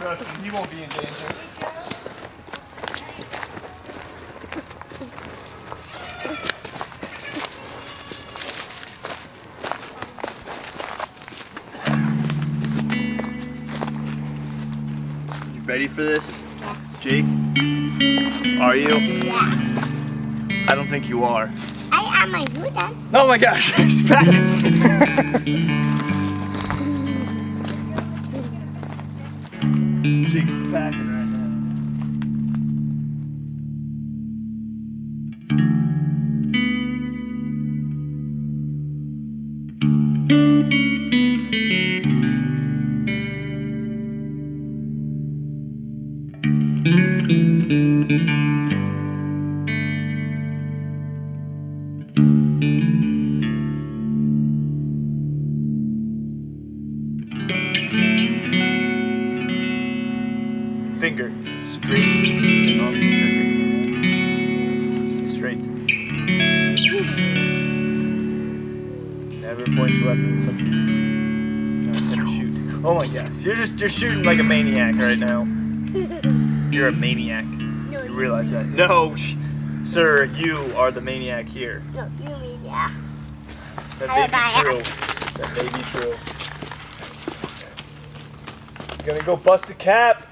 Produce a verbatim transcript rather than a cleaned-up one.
Trust me, he won't be in danger. You ready for this? Yeah. Jake? Are you? Yeah. I don't think you are. I am. Are you done? Oh my gosh, he's packing. Jake's packing right now. Finger straight and on the trigger. Straight. Never point your weapon at something. No, it's gonna shoot. Oh my gosh, you're just you're shooting like a maniac right now. You're a maniac. No, You realize that? No, sir, you are the maniac here. No, you mean yeah. That may be true. That may be true. You gonna go bust a cap?